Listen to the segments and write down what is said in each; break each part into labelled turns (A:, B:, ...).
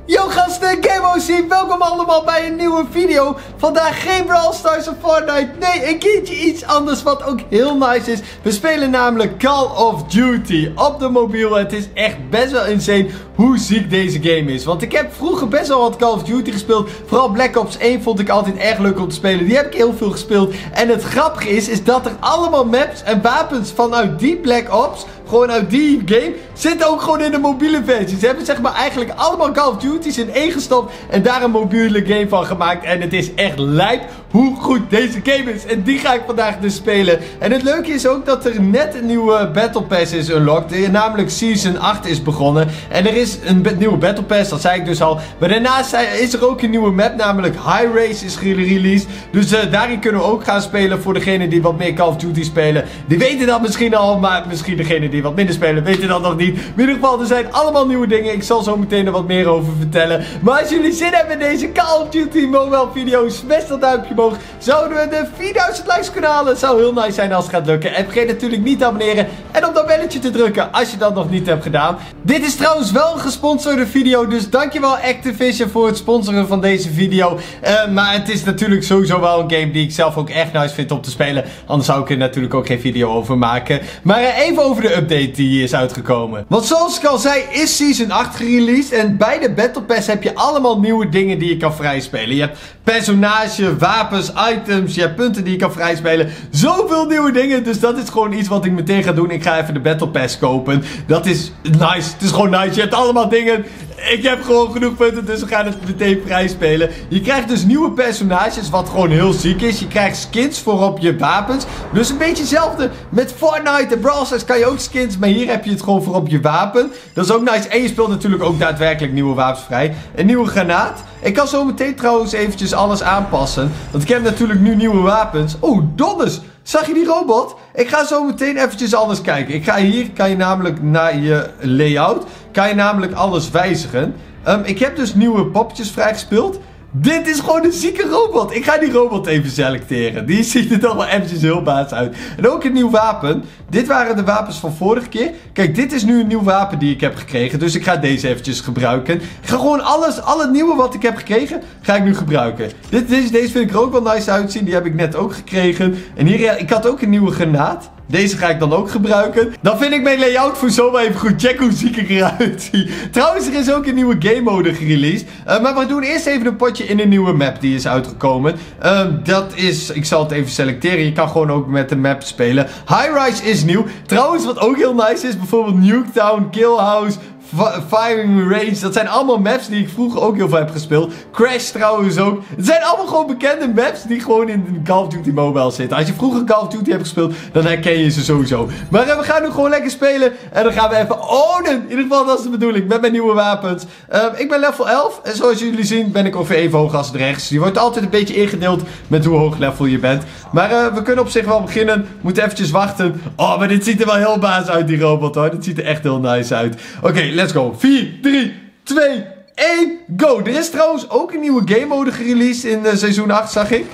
A: Yo gasten, GameOC, welkom allemaal bij een nieuwe video. Vandaag geen Brawl Stars of Fortnite, nee, een keertje iets anders wat ook heel nice is. We spelen namelijk Call of Duty op de mobiel. Het is echt best wel insane hoe ziek deze game is. Want ik heb vroeger best wel wat Call of Duty gespeeld. Vooral Black Ops 1 vond ik altijd erg leuk om te spelen. Die heb ik heel veel gespeeld. En het grappige is dat er allemaal maps en wapens vanuit die Black Ops, gewoon uit die game, zitten ook gewoon in de mobiele versie. Ze hebben zeg maar eigenlijk allemaal Call of Duty's in één gestopt en daar een mobiele game van gemaakt. En het is echt lijp hoe goed deze game is. En die ga ik vandaag dus spelen. En het leuke is ook dat er net een nieuwe Battle Pass is unlocked. Namelijk Season 8 is begonnen. En er is een nieuwe Battle Pass, dat zei ik dus al. Maar daarnaast is er ook een nieuwe map, namelijk High Race is gereleased. Dus daarin kunnen we ook gaan spelen voor degenen die wat meer Call of Duty spelen. Die weten dat misschien al, maar misschien degenen die wat minder spelen weten dat nog niet. In ieder geval, er zijn allemaal nieuwe dingen. Ik zal zo meteen er wat meer over vertellen. Maar als jullie zin hebben in deze Call of Duty mobile video, smash dat duimpje omhoog. Zouden we de 4000 likes kunnen halen? Het zou heel nice zijn als het gaat lukken. En vergeet natuurlijk niet te abonneren en op dat belletje te drukken als je dat nog niet hebt gedaan. Dit is trouwens wel een gesponsorde video, dus dankjewel Activision voor het sponsoren van deze video. Maar het is natuurlijk sowieso wel een game die ik zelf ook echt nice vind om te spelen. Anders zou ik er natuurlijk ook geen video over maken. Maar even over de update die hier is uitgekomen. Want zoals ik al zei, is Season 8 gereleased. En bij de Battle Pass heb je allemaal nieuwe dingen die je kan vrijspelen. Je hebt personage, wapens, items, je hebt punten die je kan vrijspelen. Zoveel nieuwe dingen, dus dat is gewoon iets wat ik meteen ga doen. Ik ga even de Battle Pass kopen. Dat is nice, het is gewoon nice. Je hebt allemaal dingen. Ik heb gewoon genoeg punten, dus we gaan het meteen vrijspelen. Je krijgt dus nieuwe personages, wat gewoon heel ziek is. Je krijgt skins voor op je wapens. Dus een beetje hetzelfde met Fortnite en Brawl Stars kan je ook skins. Maar hier heb je het gewoon voor op je wapen. Dat is ook nice. En je speelt natuurlijk ook daadwerkelijk nieuwe wapens vrij. Een nieuwe granaat. Ik kan zo meteen trouwens eventjes alles aanpassen. Want ik heb natuurlijk nu nieuwe wapens. Oh, donders! Zag je die robot? Ik ga zo meteen eventjes anders kijken. Ik ga hier, kan je namelijk naar je layout, kan je namelijk alles wijzigen. Ik heb dus nieuwe poppetjes vrijgespeeld. Dit is gewoon een zieke robot. Ik ga die robot even selecteren. Die ziet er toch wel eventjes heel baas uit. En ook een nieuw wapen. Dit waren de wapens van vorige keer. Kijk, dit is nu een nieuw wapen die ik heb gekregen. Dus ik ga deze eventjes gebruiken. Ik ga gewoon alle nieuwe wat ik heb gekregen, ga ik nu gebruiken. Deze vind ik er ook wel nice uitzien. Die heb ik net ook gekregen. En hier, ik had ook een nieuwe granaat. Deze ga ik dan ook gebruiken. Dan vind ik mijn layout voor zo wel even goed. Check hoe ziek ik eruit zie. Trouwens, er is ook een nieuwe game mode gereleased. Maar we doen eerst even een potje in een nieuwe map die is uitgekomen. Dat is, ik zal het even selecteren. Je kan gewoon ook met de map spelen. High Rise is nieuw. Trouwens, wat ook heel nice is, bijvoorbeeld Nuketown, Killhouse, Firing Range, dat zijn allemaal maps die ik vroeger ook heel veel heb gespeeld. Crash trouwens ook. Het zijn allemaal gewoon bekende maps die gewoon in Call of Duty Mobile zitten. Als je vroeger Call of Duty hebt gespeeld, dan herken je ze sowieso. Maar we gaan nu gewoon lekker spelen. En dan gaan we even ownen. In ieder geval, dat is de bedoeling. Met mijn nieuwe wapens. Ik ben level 11. En zoals jullie zien ben ik ongeveer even hoog als de rechts. Je wordt altijd een beetje ingedeeld met hoe hoog level je bent. Maar we kunnen op zich wel beginnen. Moeten eventjes wachten. Oh, maar dit ziet er wel heel baas uit, die robot hoor. Dit ziet er echt heel nice uit. Oké, let's go. 4, 3, 2, 1, go. Er is trouwens ook een nieuwe game mode gereleased in seizoen 8, zag ik.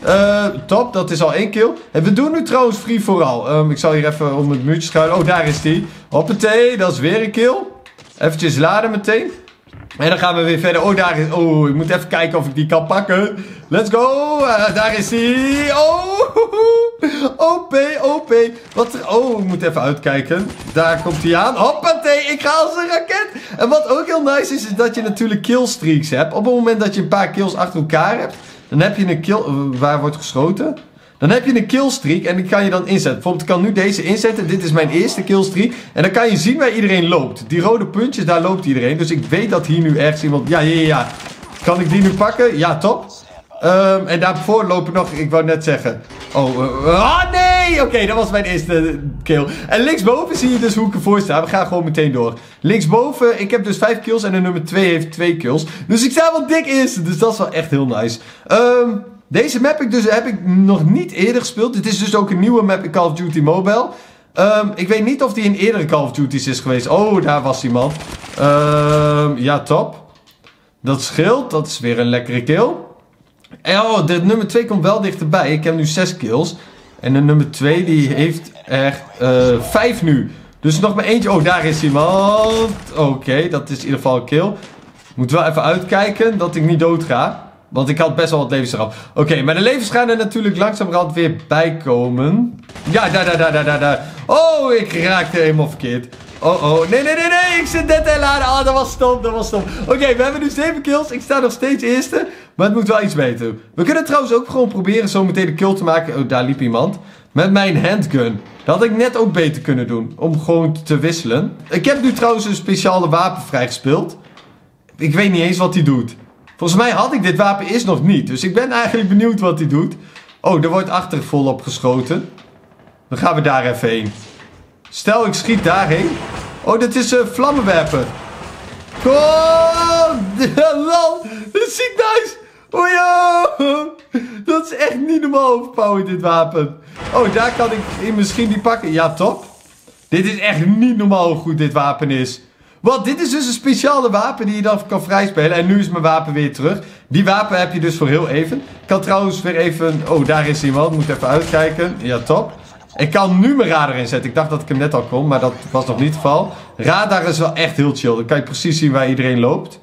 A: Top, dat is al 1 kill. En we doen nu trouwens free for all. Ik zal hier even om het muurtje schuilen. Oh, daar is die. Hoppatee, dat is weer een kill. Eventjes laden meteen. En dan gaan we weer verder. Oh, daar is... Oh, ik moet even kijken of ik die kan pakken. Let's go. Daar is die. Oh. OP, OP. Wat er... Oh, ik moet even uitkijken. Daar komt hij aan. Hoppatee, ik ga als een raket. En wat ook heel nice is dat je natuurlijk killstreaks hebt. Op het moment dat je een paar kills achter elkaar hebt, dan heb je een kill... Waar wordt geschoten? Dan heb je een killstreak en die kan je dan inzetten. Bijvoorbeeld, ik kan nu deze inzetten. Dit is mijn eerste killstreak. En dan kan je zien waar iedereen loopt. Die rode puntjes, daar loopt iedereen. Dus ik weet dat hier nu ergens iemand... Ja. Kan ik die nu pakken? Ja, top. En daarvoor lopen nog... Ik wou net zeggen... Oh, nee! Oké, dat was mijn eerste kill. En linksboven zie je dus hoe ik ervoor sta. We gaan gewoon meteen door. Linksboven, ik heb dus 5 kills en de nummer 2 heeft 2 kills. Dus ik sta wel dik eerste. Dus dat is wel echt heel nice. Deze map heb ik nog niet eerder gespeeld. Dit is dus ook een nieuwe map in Call of Duty Mobile. Ik weet niet of die in eerdere Call of Duty's is geweest. Oh, daar was die man. Ja, top. Dat scheelt. Dat is weer een lekkere kill. En oh, de nummer 2 komt wel dichterbij. Ik heb nu 6 kills. En de nummer 2 die heeft echt 5 nu. Dus nog maar eentje. Oh, daar is iemand. Oké, dat is in ieder geval een kill. Moet wel even uitkijken dat ik niet dood ga. Want ik had best wel wat levens eraf. Oké, maar de levens gaan er natuurlijk langzamerhand weer bij komen. Ja, daar. Oh, ik raakte helemaal verkeerd. Oh. Nee. Ik zit net te laden. Oh, dat was stom. Oké, we hebben nu 7 kills. Ik sta nog steeds eerste. Maar het moet wel iets beter. We kunnen trouwens ook gewoon proberen zo meteen de kill te maken. Oh, daar liep iemand. Met mijn handgun. Dat had ik net ook beter kunnen doen. Om gewoon te wisselen. Ik heb nu trouwens een speciale wapen vrijgespeeld. Ik weet niet eens wat die doet. Volgens mij had ik dit wapen eerst nog niet. Dus ik ben eigenlijk benieuwd wat hij doet. Oh, er wordt achter volop geschoten. Dan gaan we daar even heen. Stel, ik schiet daarheen. Oh, dit is een vlammenwerper. Oh, lol. Dat is ziek nice. Oh, yo. Dat is echt niet normaal overpowered, dit wapen. Oh, daar kan ik misschien die pakken. Ja, top. Dit is echt niet normaal hoe goed dit wapen is. Want dit is dus een speciale wapen die je dan kan vrijspelen. En nu is mijn wapen weer terug. Die wapen heb je dus voor heel even. Ik kan trouwens weer even... Oh, daar is iemand. Moet even uitkijken. Ja, top. Ik kan nu mijn radar inzetten. Ik dacht dat ik hem net al kon, maar dat was nog niet het geval. Radar is wel echt heel chill. Dan kan je precies zien waar iedereen loopt.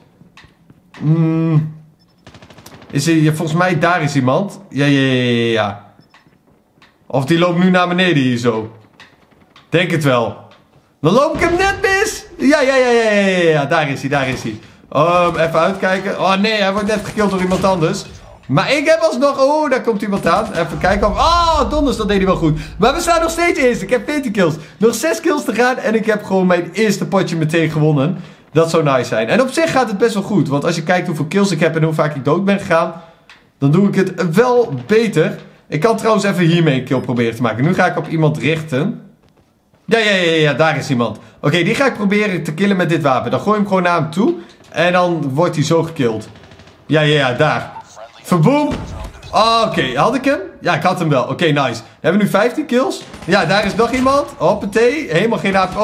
A: Is er, volgens mij daar is iemand. Ja. Of die loopt nu naar beneden hier zo. Denk het wel. Dan loop ik hem net mis. Ja. Daar is hij. Even uitkijken. Oh nee, hij wordt net gekilld door iemand anders. Maar ik heb alsnog... Oh, daar komt iemand aan. Even kijken of... Oh, donders, dat deed hij wel goed. Maar we staan nog steeds eerst. Ik heb 14 kills. Nog 6 kills te gaan. En ik heb gewoon mijn eerste potje meteen gewonnen. Dat zou nice zijn. En op zich gaat het best wel goed. Want als je kijkt hoeveel kills ik heb en hoe vaak ik dood ben gegaan... Dan doe ik het wel beter. Ik kan trouwens even hiermee een kill proberen te maken. Nu ga ik op iemand richten. Ja, daar is iemand. Oké, die ga ik proberen te killen met dit wapen. Dan gooi ik hem gewoon naar hem toe. En dan wordt hij zo gekilld. Ja, daar. Verboom. Oké, had ik hem? Ja, ik had hem wel. Oké, nice. Hebben we nu 15 kills? Ja, daar is nog iemand. Hoppatee. Helemaal geen AP.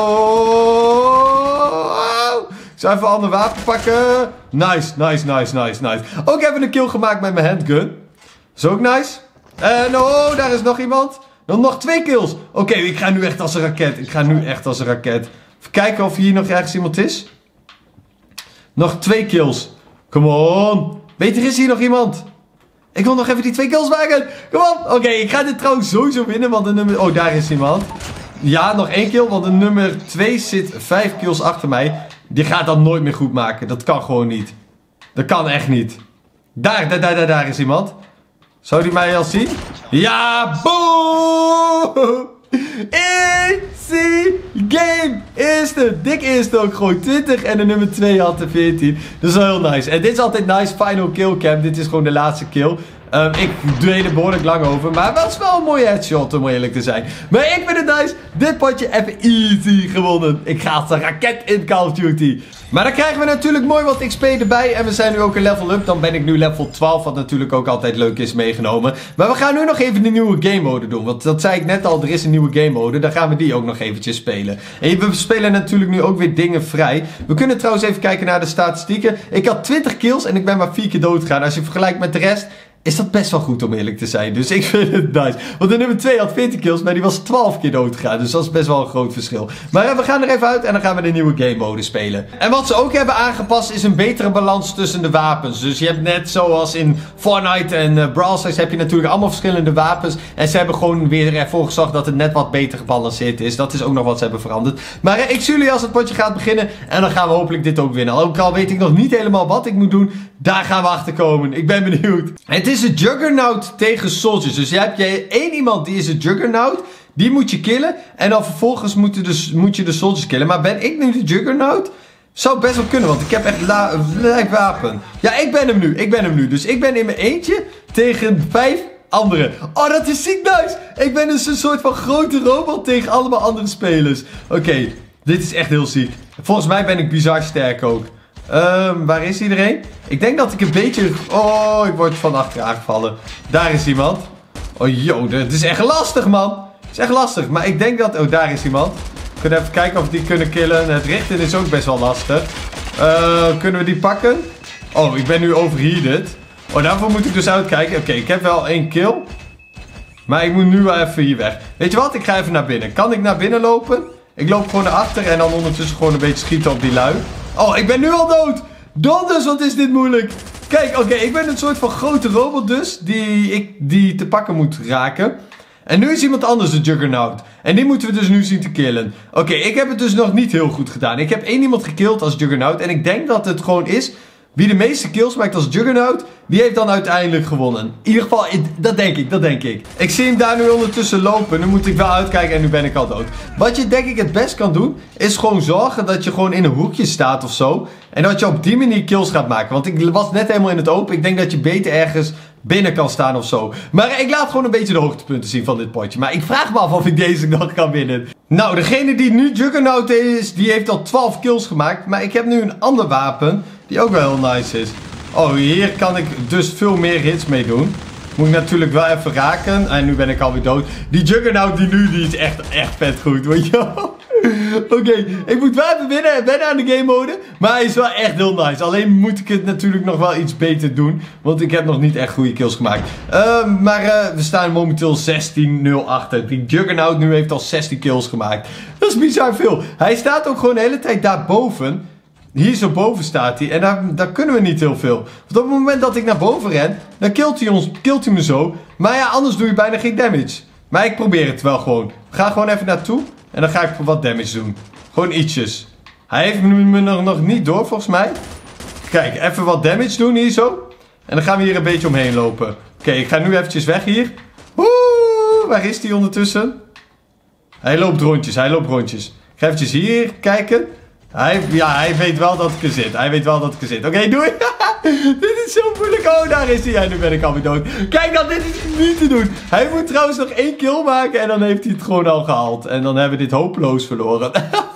A: Oh. Ik zal even een ander wapen pakken. Nice. Ook even een kill gemaakt met mijn handgun. Dat is ook nice. En oh, daar is nog iemand. Dan nog 2 kills. Oké, ik ga nu echt als een raket. Even kijken of hier nog ergens iemand is. Nog 2 kills. Come on. Weet er is hier nog iemand. Ik wil nog even die 2 kills maken. Kom op. Oké, ik ga dit trouwens sowieso winnen. Want de nummer... Oh, daar is iemand. Ja, nog 1 kill. Want de nummer 2 zit 5 kills achter mij. Die gaat dat nooit meer goed maken. Dat kan gewoon niet. Dat kan echt niet. Daar is iemand. Zou die mij al zien? Ja, boom! Easy game! Eerste, dik eerste ook gewoon 20 en de nummer 2 had de 14. Dat is wel heel nice. En dit is altijd nice, final kill cam. Dit is gewoon de laatste kill. Ik deed er behoorlijk lang over, maar het was wel een mooie headshot om eerlijk te zijn. Maar ik vind het nice, dit potje even easy gewonnen. Ik ga als een raket in Call of Duty. Maar dan krijgen we natuurlijk mooi wat XP erbij. En we zijn nu ook een level up. Dan ben ik nu level 12, wat natuurlijk ook altijd leuk is meegenomen. Maar we gaan nu nog even de nieuwe game mode doen. Want dat zei ik net al, er is een nieuwe game mode. Dan gaan we die ook nog eventjes spelen. En we spelen natuurlijk nu ook weer dingen vrij. We kunnen trouwens even kijken naar de statistieken. Ik had 20 kills en ik ben maar 4 keer dood gegaan. Als je vergelijkt met de rest... is dat best wel goed om eerlijk te zijn. Dus ik vind het nice. Want de nummer 2 had 14 kills, maar die was 12 keer dood gegaan. Dus dat is best wel een groot verschil. Maar we gaan er even uit en dan gaan we de nieuwe game mode spelen. En wat ze ook hebben aangepast is een betere balans tussen de wapens. Dus je hebt net zoals in Fortnite en Brawl Stars heb je natuurlijk allemaal verschillende wapens. En ze hebben gewoon weer ervoor gezorgd dat het net wat beter gebalanceerd is. Dat is ook nog wat ze hebben veranderd. Maar ik zie jullie als het potje gaat beginnen. En dan gaan we hopelijk dit ook winnen. Ook al weet ik nog niet helemaal wat ik moet doen. Daar gaan we achter komen. Ik ben benieuwd. Het is een Juggernaut tegen Soldiers. Dus je hebt één iemand die is een Juggernaut. Die moet je killen. En dan vervolgens moet je de Soldiers killen. Maar ben ik nu de Juggernaut? Zou best wel kunnen, want ik heb echt een wapen. Ja, ik ben hem nu. Dus ik ben in mijn eentje tegen 5 anderen. Oh, dat is ziek nice. Ik ben dus een soort van grote robot tegen allemaal andere spelers. Oké, dit is echt heel ziek. Volgens mij ben ik bizar sterk ook. Waar is iedereen? Ik denk dat ik een beetje... Oh, ik word van achter aangevallen. Daar is iemand. Oh, yo, het is echt lastig, man. Het is echt lastig. Maar ik denk dat... Oh, daar is iemand. We kunnen even kijken of we die kunnen killen. Het richten is ook best wel lastig. Kunnen we die pakken? Oh, ik ben nu overheated. Oh, daarvoor moet ik dus uitkijken. Oké, ik heb wel 1 kill. Maar ik moet nu wel even hier weg. Weet je wat? Ik ga even naar binnen. Kan ik naar binnen lopen? Ik loop gewoon naar achter en dan ondertussen gewoon een beetje schieten op die lui. Oh, ik ben nu al dood. Donders, wat is dit moeilijk. Kijk, oké, ik ben een soort van grote robot dus, die te pakken moet raken. En nu is iemand anders de Juggernaut. En die moeten we dus nu zien te killen. Oké, ik heb het dus nog niet heel goed gedaan. Ik heb één iemand gekilld als Juggernaut. En ik denk dat het gewoon is, wie de meeste kills maakt als Juggernaut, die heeft dan uiteindelijk gewonnen. In ieder geval, dat denk ik. Ik zie hem daar nu ondertussen lopen. Nu moet ik wel uitkijken en nu ben ik al dood. Wat je denk ik het best kan doen, is gewoon zorgen dat je gewoon in een hoekje staat of zo. En dat je op die manier kills gaat maken. Want ik was net helemaal in het open. Ik denk dat je beter ergens binnen kan staan of zo. Maar ik laat gewoon een beetje de hoogtepunten zien van dit potje. Maar ik vraag me af of ik deze nog kan winnen. Nou, degene die nu Juggernaut is, die heeft al 12 kills gemaakt. Maar ik heb nu een ander wapen, die ook wel heel nice is. Oh, hier kan ik dus veel meer hits mee doen. Moet ik natuurlijk wel even raken. En nu ben ik alweer dood. Die Juggernaut die is echt vet goed, weet je wel. Oké, ik moet wel even wennen aan de game mode. Maar hij is wel echt heel nice. Alleen moet ik het natuurlijk nog wel iets beter doen. Want ik heb nog niet echt goede kills gemaakt. We staan momenteel 16-0 achter. Die Juggernaut nu heeft al 16 kills gemaakt. Dat is bizar veel. Hij staat ook gewoon de hele tijd daarboven. Hier zo boven staat hij. En daar kunnen we niet heel veel. Want op het moment dat ik naar boven ren, dan killt hij me zo. Maar ja, anders doe je bijna geen damage. Maar ik probeer het wel gewoon. Ga gewoon even naartoe. En dan ga ik wat damage doen. Gewoon ietsjes. Hij heeft me nog niet door volgens mij. Kijk, even wat damage doen hier zo. En dan gaan we hier een beetje omheen lopen. Oké, ik ga nu eventjes weg hier. Oeh, waar is hij ondertussen? Hij loopt rondjes. Ik ga eventjes hier kijken. Hij weet wel dat ik er zit. Oké, doei. Dit is zo moeilijk. Oh, daar is hij. En nu ben ik alweer dood. Kijk dan, dit is niet te doen. Hij moet trouwens nog 1 kill maken. En dan heeft hij het gewoon al gehaald. En dan hebben we dit hopeloos verloren.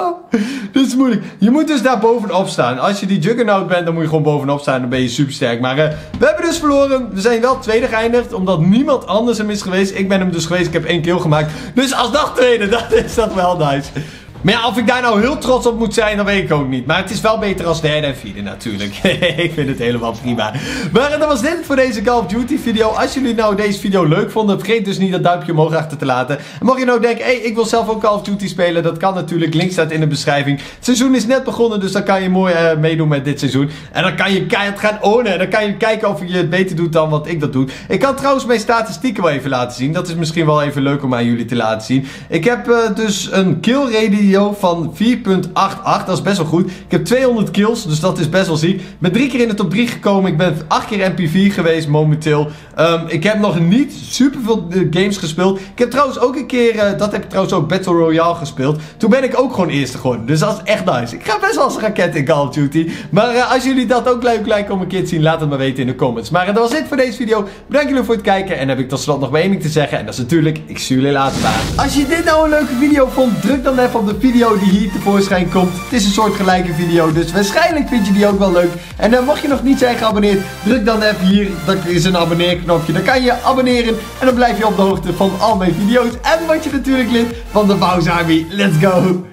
A: Dit is moeilijk. Je moet dus daar bovenop staan. Als je die Juggernaut bent, dan moet je gewoon bovenop staan. Dan ben je super sterk. Maar we hebben dus verloren. We zijn wel tweede geëindigd. Omdat niemand anders hem is geweest. Ik ben hem dus geweest. Ik heb 1 kill gemaakt. Dus alsnog tweede. Dat is toch wel nice. Maar ja, of ik daar nou heel trots op moet zijn, dat weet ik ook niet. Maar het is wel beter als derde en vierde natuurlijk. Ik vind het helemaal prima. Maar dat was dit voor deze Call of Duty video. Als jullie nou deze video leuk vonden, vergeet dus niet dat duimpje omhoog achter te laten. En mocht je nou denken, hey, ik wil zelf ook Call of Duty spelen, dat kan natuurlijk. Link staat in de beschrijving. Het seizoen is net begonnen, dus dan kan je mooi meedoen met dit seizoen. En dan kan je keihard gaan ownen. En dan kan je kijken of je het beter doet dan wat ik dat doe. Ik kan trouwens mijn statistieken wel even laten zien. Dat is misschien wel even leuk om aan jullie te laten zien. Ik heb dus een kill radio van 4.88, dat is best wel goed. Ik heb 200 kills, dus dat is best wel ziek. Ik ben 3 keer in de top 3 gekomen. Ik ben 8 keer MP4 geweest momenteel. Ik heb nog niet super veel games gespeeld. Ik heb trouwens ook een keer, dat heb ik trouwens ook Battle Royale gespeeld. Toen ben ik ook gewoon eerste geworden, dus dat is echt nice. Ik ga best wel als een raket in Call of Duty. Maar als jullie dat ook leuk lijken om een keer te zien, laat het maar weten in de comments. Maar dat was het voor deze video. Bedankt jullie voor het kijken. En heb ik tot slot nog maar één ding te zeggen. En dat is natuurlijk, ik zie jullie later. Als je dit nou een leuke video vond, druk dan even op de video die hier tevoorschijn komt. Het is een soort gelijke video, dus waarschijnlijk vind je die ook wel leuk. En mocht je nog niet zijn geabonneerd, druk dan even hier. Dat is een abonneerknopje. Dan kan je abonneren en dan blijf je op de hoogte van al mijn video's. En word je natuurlijk lid van de Bowser Army. Let's go!